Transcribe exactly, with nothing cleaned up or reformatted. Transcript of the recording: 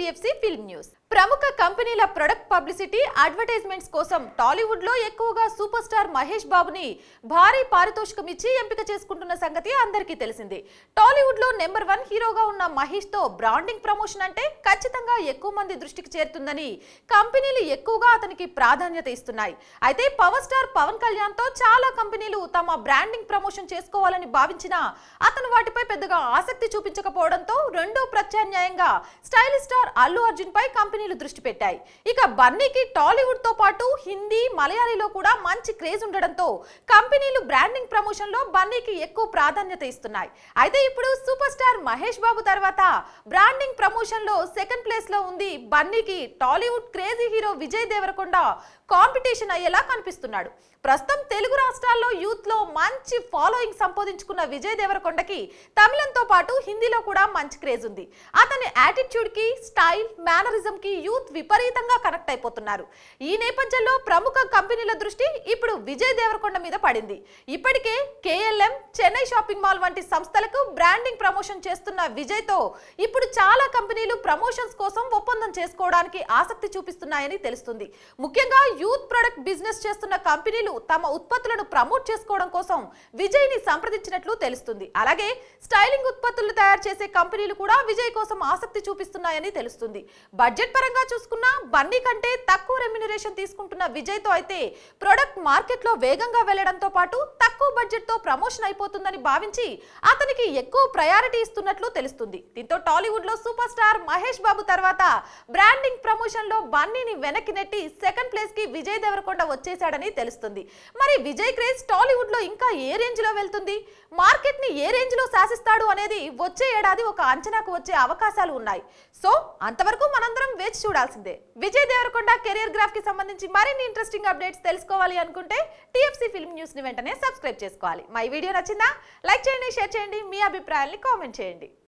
TFC film news. ప్రముఖ కంపెనీల product publicity advertisements కోసం టాలీవుడ్ లో ఎక్కువగా సూపర్ స్టార్ మహేష్ బాబుని భారీ పారితోషికం ఇచ్చి ఎంపిక చేసుకుంటున్న సంగతి అందరికీ తెలిసిందే. టాలీవుడ్ లో నెంబర్ వన్ హీరోగా ఉన్న మహేష్ తో బ్రాండింగ్ ప్రమోషన్ అంటే ఖచ్చితంగా ఎక్కువ మంది దృష్టికి చేరుతుందని కంపెనీలు ఎక్కువగా అతనికి ప్రాధాన్యత ఇస్తున్నాయి. అయితే పవర్ స్టార్ పవన్ కళ్యాణ్ తో చాలా కంపెనీలు తమ బ్రాండింగ్ ప్రమోషన్ చేసుకోవాలని భావించినా అతను వాటిపై పెద్దగా ఆసక్తి చూపించకపోవడంతో రెండో ప్రత్యామ్నాయంగా స్టైలిష్ స్టార్ అల్లు అర్జున్ పై కంపెనీ దృష్టి పెట్టాయి. ఇక బన్నీకి టాలీవుడ్ తో పాటు హిందీ, మలయాళీలో కూడా మంచి క్రేజ్ ఉండడంతో కంపెనీలు బ్రాండింగ్ ప్రమోషన్ లో బన్నీకి ఎక్కువ ప్రాధాన్యత ఇస్తున్నాయి. అయితే ఇప్పుడు సూపర్ స్టార్ మహేష్ బాబు తర్వాత బ్రాండింగ్ ప్రమోషన్ లో సెకండ్ ప్లేస్ లో ఉంది బన్నీకి Tollywood crazy hero Vijay Deverakonda competition అయ్యేలా కనిపిస్తున్నాడు. ప్రస్తుతం తెలుగు రాష్ట్రాల్లో యూత్ లో మంచి ఫాలోయింగ్ సంపాదించుకున్న విజయ్ దేవరకొండకి తమిళంతో పాటు హిందీలో కూడా మంచి క్రేజ్ ఉంది. అతని యాటిట్యూడ్ కి, స్టైల్, మేనరిజం కి యూత్ విపరీతంగా కనెక్ట్ అయిపోతున్నారు. ఈ నేపథ్యంలో ప్రముఖ కంపెనీల దృష్టి ఇప్పుడు విజయ్ దేవరకొండ మీద పడింది. ఇప్పటికే కేఎల్ఎం, చెన్నై షాపింగ్ మాల్ వంటి సంస్థలకు బ్రాండింగ్ ప్రమోషన్ చేస్తున్న విజయ్ తో ఇప్పుడు చాలా కంపెనీలు ప్రమోషన్స్ కోసం ఒప్పందం చేసుకోవడానికి ఆసక్తి చూపిస్తున్నాయని తెలుస్తుంది. ముఖ్యంగా యూత్ ప్రొడక్ట్ బిజినెస్ చేస్తున్న కంపెనీలు తమ ఉత్పత్తులను ప్రమోట్ చేసుకోవడం కోసం విజయ్ ని సంప్రదించినట్లు తెలుస్తుంది. అలాగే స్టైలింగ్ ఉత్పత్తులు తయారు చేసే కంపెనీలు కూడా విజయ్ కోసం ఆసక్తి చూపిస్తున్నాయని తెలుస్తుంది. బడ్జెట్ పరంగా చూసుకున్నా బన్నీ కంటే తక్కువ రెమ్యునరేషన్ తీసుకుంటున్న విజయ్ తో అయితే ప్రొడక్ట్ మార్కెట్ లో వేగంగా వెళ్లడంతో పాటు తక్కువ బడ్జెట్ తో ప్రమోషన్ అయిపోతుందని భావించి అతనికి ఎక్కువ ప్రయారిటీ ఇస్తున్నట్లు తెలుస్తుంది. దీంతో టాలీవుడ్ లో సూపర్ స్టార్ మహేష్ బాబు తర్వాత బ్రాండింగ్ ప్రమోషన్ లో బన్నీని వెనక్కి నెట్టి సెకండ్ ప్లేస్ కి విజయ్ దేవరకొండ వచ్చేశాడని తెలుస్తుంది. మరి విజయ్ క్రేజ్ టాలీవుడ్ లో ఇంకా ఏ రేంజ్ లో వెళ్తుంది, మార్కెట్ ని ఏ రేంజ్ లో శాసిస్తాడు అనేది వచ్చే ఏడాది ఒక అంచనాకు వచ్చే అవకాశాలు ఉన్నాయి. సో అంతవరకు మనందరం వేచి చూడాల్సిందే. విజయ్ దేవరకొండ కెరియర్ గ్రాఫ్ కి సంబంధించి మరిన్ని ఇంట్రెస్టింగ్ అప్డేట్స్ తెలుసుకోవాలి అనుకుంటే టీఎఫ్సీ ఫిల్మ్ న్యూస్ ని వెంటనే సబ్స్క్రైబ్ చేసుకోవాలి. మా ఈ వీడియో నచ్చిందా? లైక్ చేయండి, షేర్ చేయండి, మీ అభిప్రాయాన్ని కామెంట్ చేయండి.